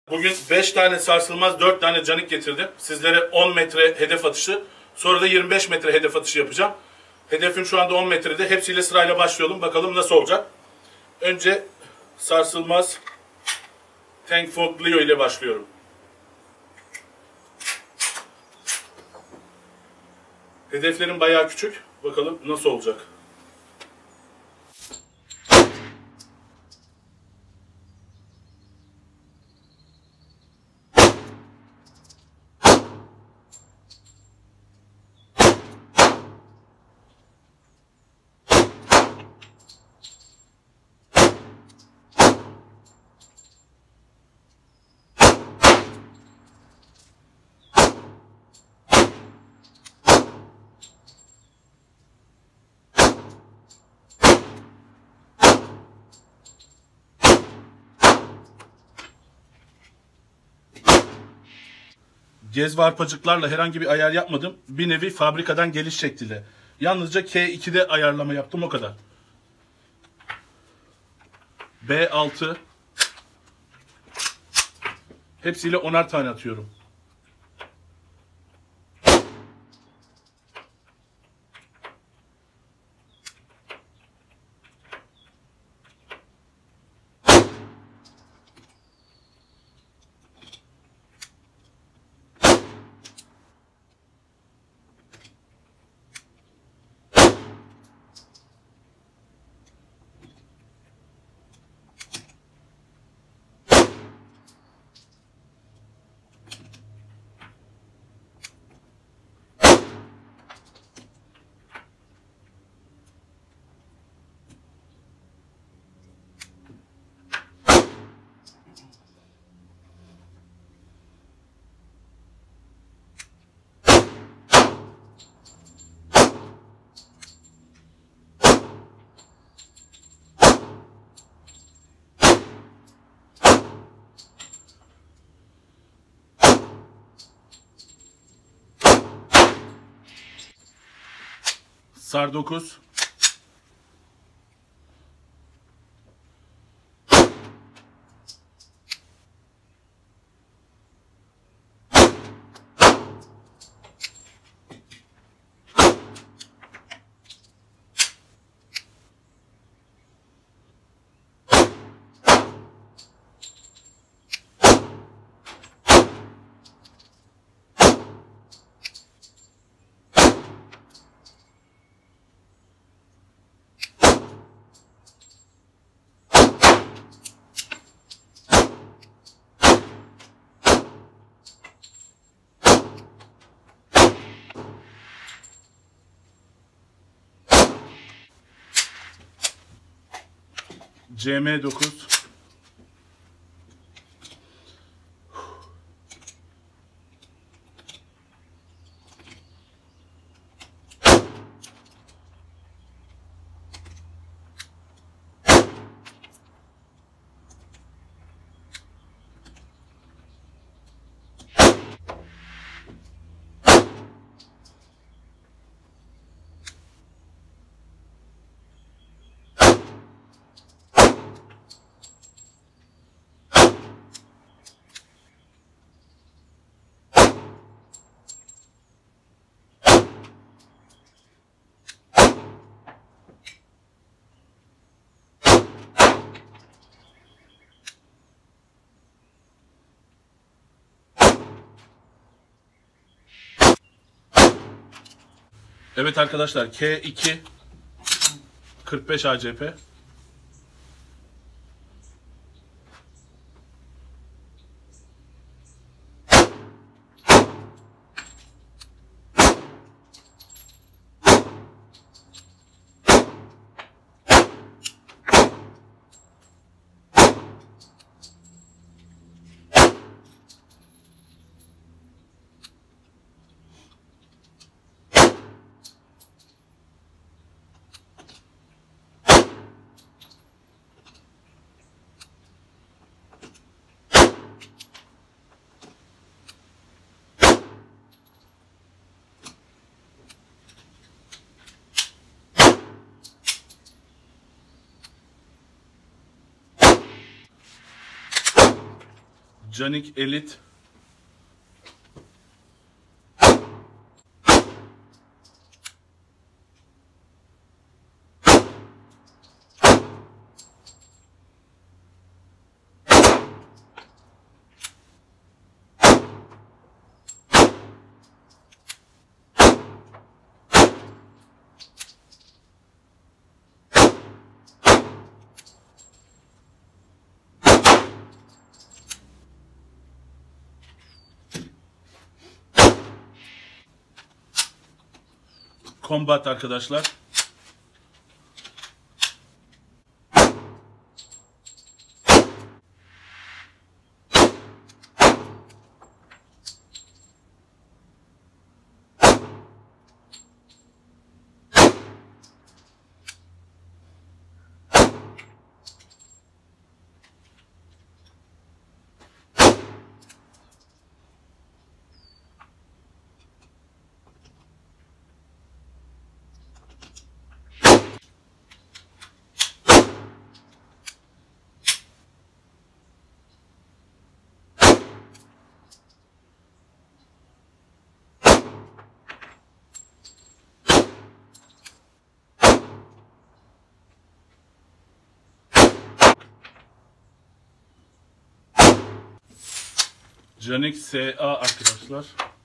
Bugün 5 tane sarsılmaz, 4 tane canik getirdim. Sizlere 10 metre hedef atışı, sonra da 25 metre hedef atışı yapacağım. Hedefim şu anda 10 metrede. Hepsiyle sırayla başlayalım. Bakalım nasıl olacak. Önce sarsılmaz Tank Fog Leo ile başlıyorum. Hedeflerim bayağı küçük. Bakalım nasıl olacak. Cezve arpacıklarla herhangi bir ayar yapmadım. Bir nevi fabrikadan geliş şekliyle. Yalnızca K2'de ayarlama yaptım, o kadar. B6. Hepsiyle 10'ar tane atıyorum. Sar 9. CM9. Evet arkadaşlar, K2 45 ACP. Canik Elite. Combat arkadaşlar. Canik SA arkadaşlar.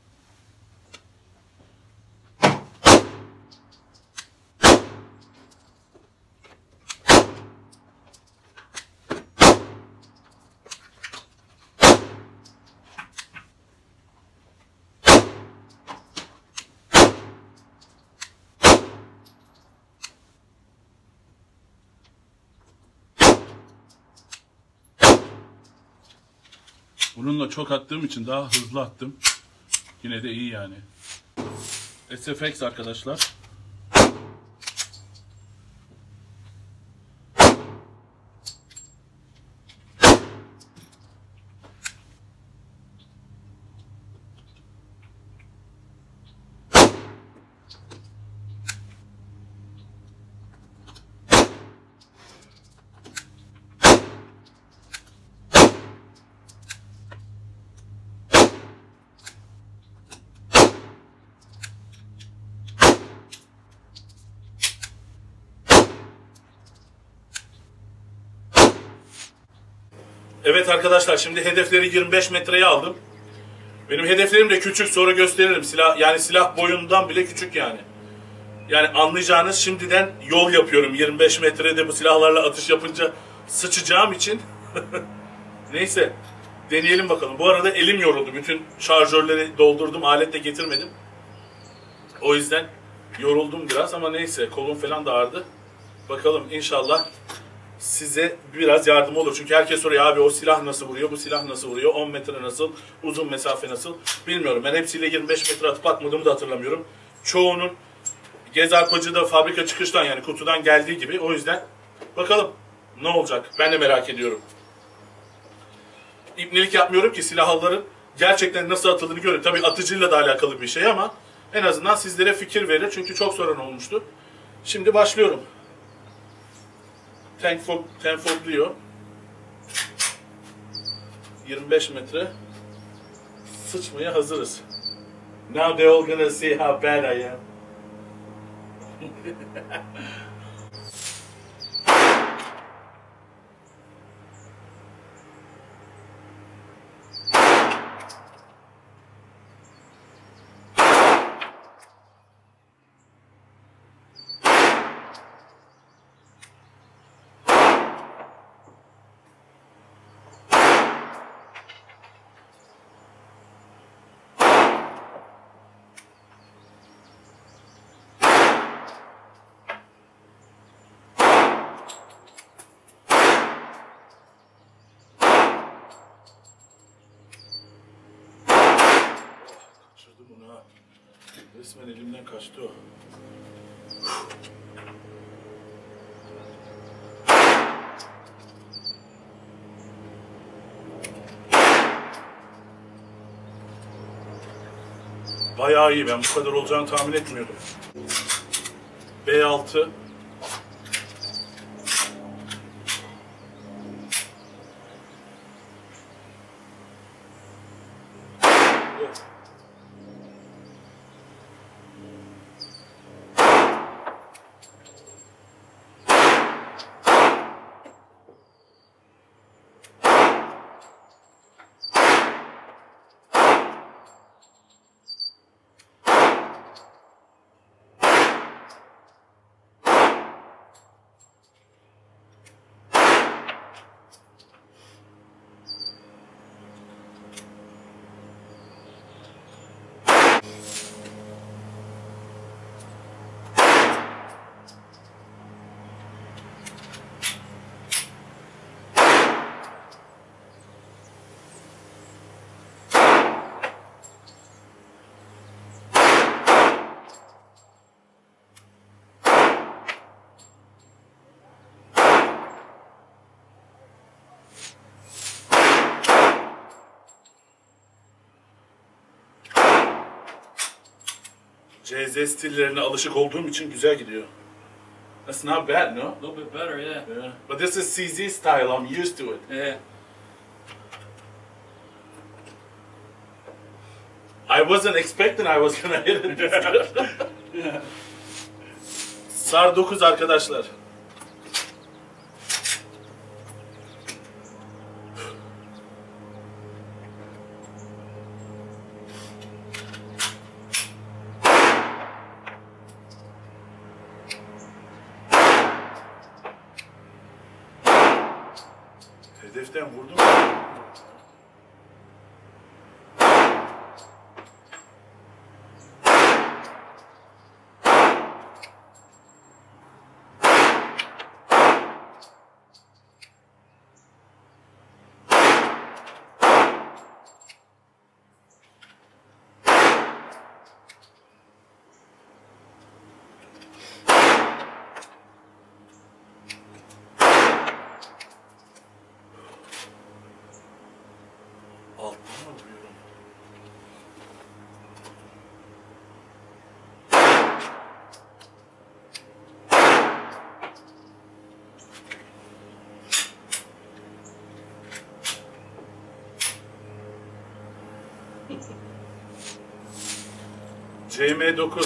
Bununla çok attığım için daha hızlı attım. Yine de iyi yani. SFX arkadaşlar. Evet arkadaşlar, şimdi hedefleri 25 metreye aldım. Benim hedeflerim de küçük, sonra gösteririm. Silah boyundan bile küçük yani. Yani anlayacağınız, şimdiden yol yapıyorum. 25 metrede bu silahlarla atış yapınca sıçacağım için. Neyse, deneyelim bakalım. Bu arada elim yoruldu. Bütün şarjörleri doldurdum, alet de getirmedim. O yüzden yoruldum biraz ama neyse, kolum falan da ağrıdı. Bakalım, inşallah size biraz yardım olur. Çünkü herkes soruyor, abi o silah nasıl vuruyor, bu silah nasıl vuruyor, 10 metre nasıl, uzun mesafe nasıl bilmiyorum. Ben hepsiyle 25 metre atıp atmadığımı da hatırlamıyorum. Çoğunun gez arpacıda fabrika çıkıştan, yani kutudan geldiği gibi. O yüzden bakalım ne olacak, ben de merak ediyorum. İbnelik yapmıyorum ki, silahların gerçekten nasıl atıldığını görün. Tabii atıcıyla da alakalı bir şey ama en azından sizlere fikir verir. Çünkü çok soran olmuştu. Şimdi başlıyorum. Tenfordluyor. 25 metre. Sıçmaya hazırız. Now they're all gonna see how bad I am. Resmen elimden kaçtı o. Bayağı iyi. Ben bu kadar olacağını tahmin etmiyordum. B6. CZ stillerine alışık olduğum için güzel gidiyor. That's not bad, no? A little bit better, yeah. Yeah. But this is CZ style, I'm used to it. Yeah. I wasn't expecting I was gonna hit it. Yeah. SAR 9 arkadaşlar. Hedeften vurdum. Alttan mı vuruyorum? CM9.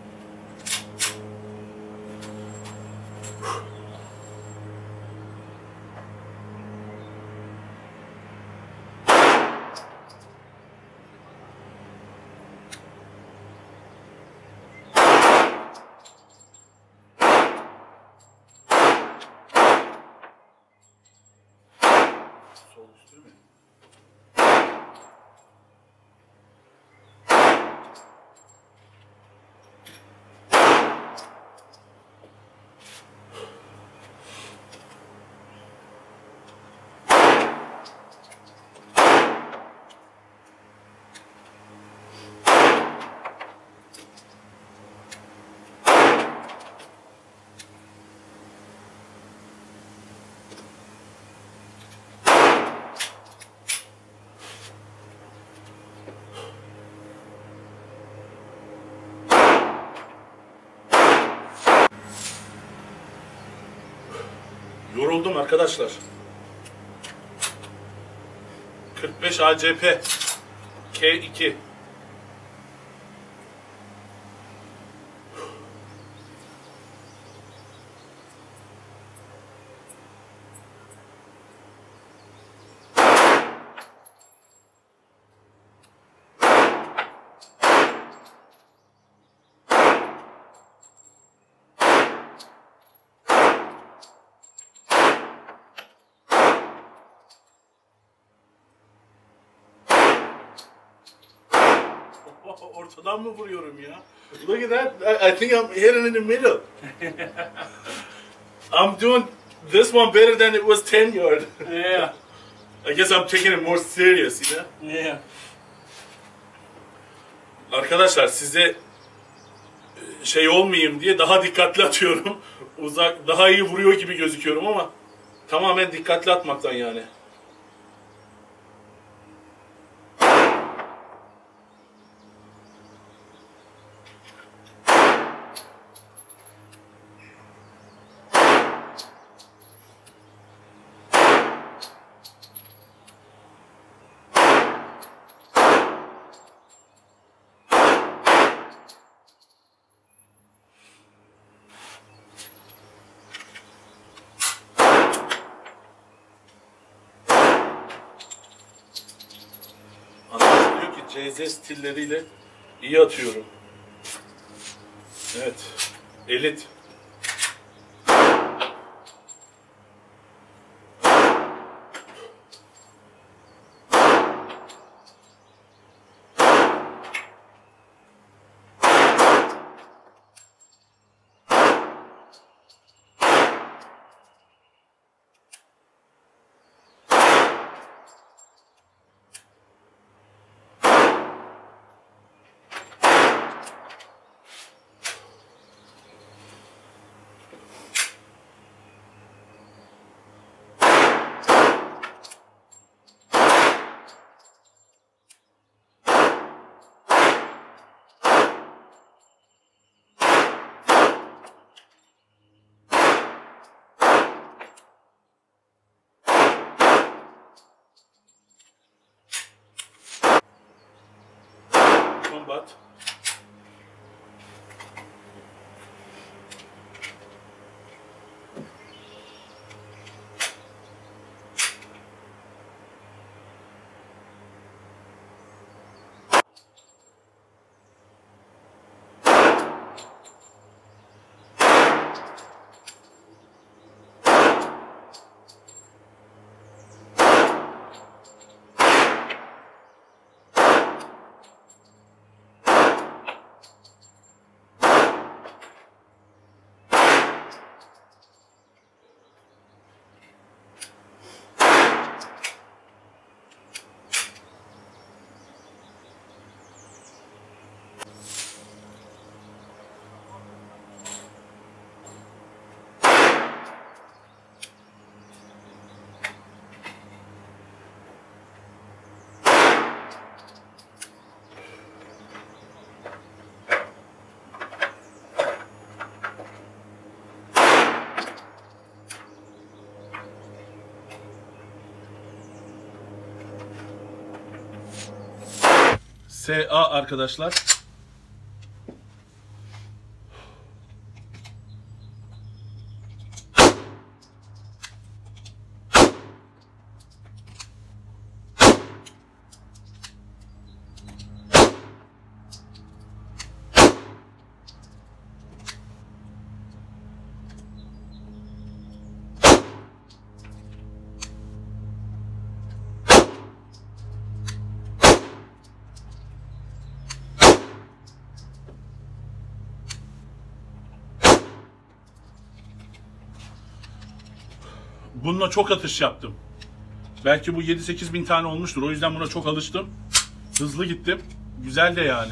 Sol üstü mü? Yoruldum arkadaşlar. 45 ACP K2. Ortadan mı vuruyorum ya? Look at that. I think I'm hitting in the middle. I'm doing this one better than it was 10 yard. Yeah. I guess I'm taking it more serious, you know? Yeah. Arkadaşlar size şey olmayayım diye daha dikkatli atıyorum. Daha iyi vuruyor gibi gözüküyorum ama tamamen dikkatli atmaktan yani. CZ stilleriyle iyi atıyorum. Evet. Elit. Combat. SA arkadaşlar. Bununla çok atış yaptım. Belki bu 7-8 bin tane olmuştur. O yüzden buna çok alıştım. Hızlı gittim. Güzel de yani.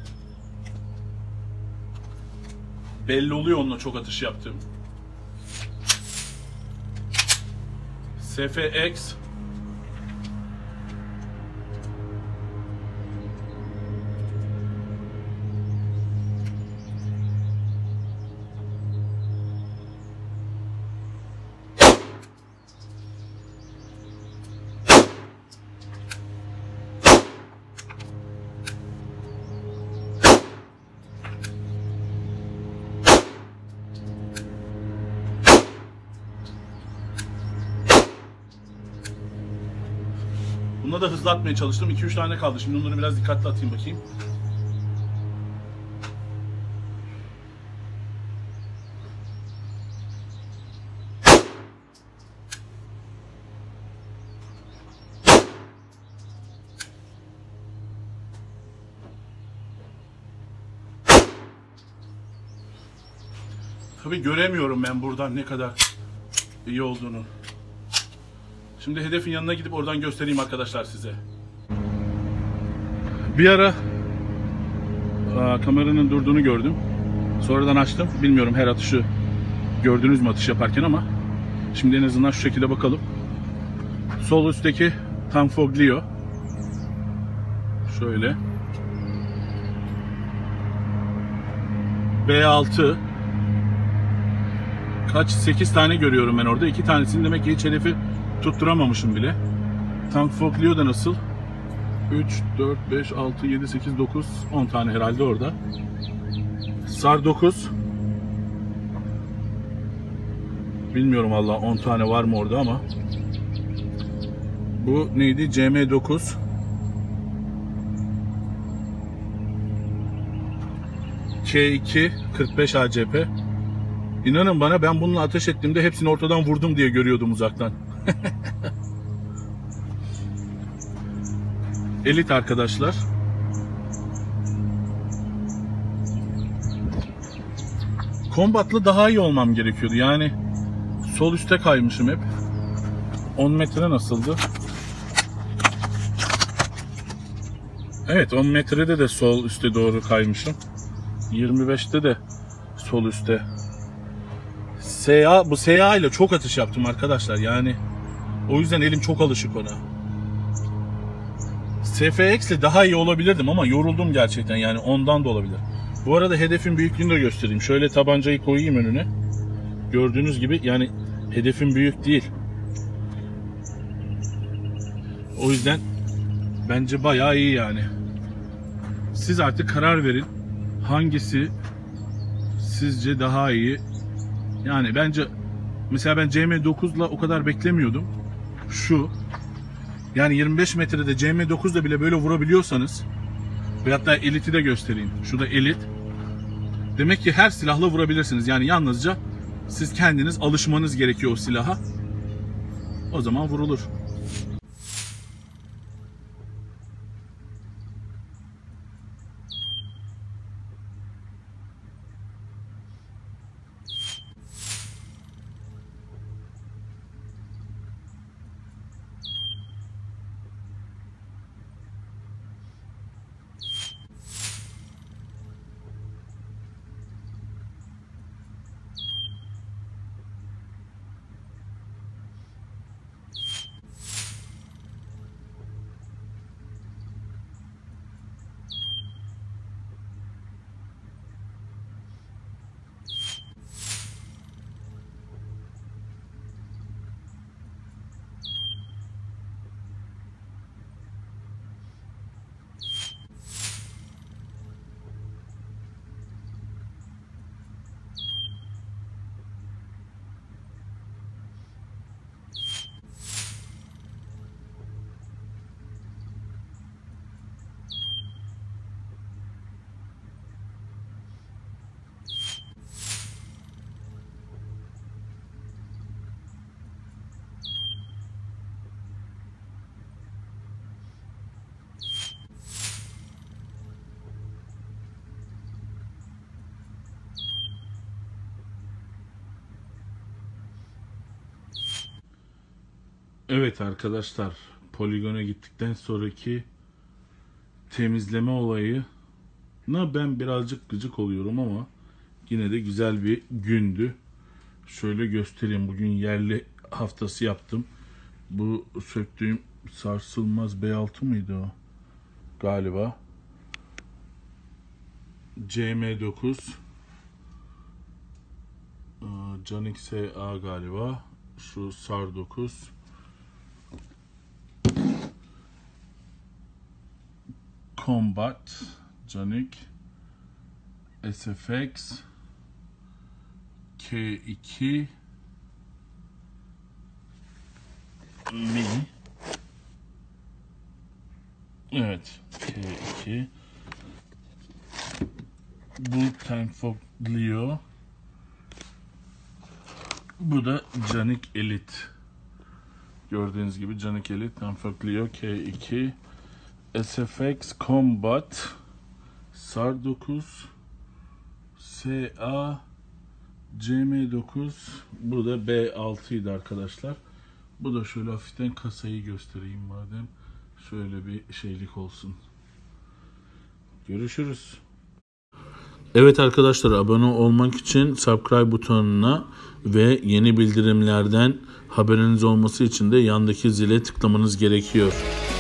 Belli oluyor onunla çok atış yaptım. SFX. Bunda da hızlı atmaya çalıştım. 2-3 tane kaldı. Şimdi onları biraz dikkatli atayım bakayım. Tabii göremiyorum ben buradan ne kadar iyi olduğunu. Şimdi hedefin yanına gidip oradan göstereyim arkadaşlar size. Bir ara kameranın durduğunu gördüm. Sonradan açtım. Bilmiyorum her atışı gördünüz mü atış yaparken ama şimdi en azından şu şekilde bakalım. Sol üstteki Tanfoglio. Şöyle. B6. Kaç? 8 tane görüyorum ben orada. 2 tanesini demek ki hiç hedefi tutturamamışım bile. Tanfoglio da nasıl? 3, 4, 5, 6, 7, 8, 9, 10 tane herhalde orada. SAR 9. Bilmiyorum valla 10 tane var mı orada ama. Bu neydi? CM9. K2 45 ACP. İnanın bana, ben bununla ateş ettiğimde hepsini ortadan vurdum diye görüyordum uzaktan. Elit arkadaşlar. Combat'la daha iyi olmam gerekiyordu. Yani sol üste kaymışım hep. 10 metre nasıldı? Evet, 10 metrede de sol üste doğru kaymışım. 25'te de sol üste. Bu SA ile çok atış yaptım arkadaşlar. Yani o yüzden elim çok alışık ona. SFX ile daha iyi olabilirdim ama yoruldum gerçekten. Yani ondan da olabilir. Bu arada hedefin büyüklüğünü de göstereyim. Şöyle tabancayı koyayım önüne. Gördüğünüz gibi yani hedefim büyük değil. O yüzden bence bayağı iyi yani. Siz artık karar verin. Hangisi sizce daha iyi? Yani bence mesela ben CM9'la o kadar beklemiyordum. Şu. Yani 25 metrede CM9'da bile böyle vurabiliyorsanız, ve hatta Elite'i de göstereyim. Şu da Elite. Demek ki her silahla vurabilirsiniz. Yani yalnızca siz kendiniz alışmanız gerekiyor o silaha. O zaman vurulur. Evet arkadaşlar, poligona gittikten sonraki temizleme olayına ben birazcık gıcık oluyorum ama yine de güzel bir gündü. Şöyle göstereyim, bugün yerli haftası yaptım. Bu söktüğüm sarsılmaz B6 mıydı o? Galiba. CM9 Canik SA galiba. Şu SAR 9. Combat Canik SFX K2 Mi. Evet, K2. Bu Tenfog Leo. Bu da Canik Elite. Gördüğünüz gibi Canik Elite Tenfog Leo K2. SFX Combat SAR 9 SA CM9. Bu da B6 idi arkadaşlar. Bu da şöyle hafiften kasayı göstereyim madem. Şöyle bir şeylik olsun. Görüşürüz. Evet arkadaşlar, abone olmak için subscribe butonuna ve yeni bildirimlerden haberiniz olması için de yandaki zile tıklamanız gerekiyor.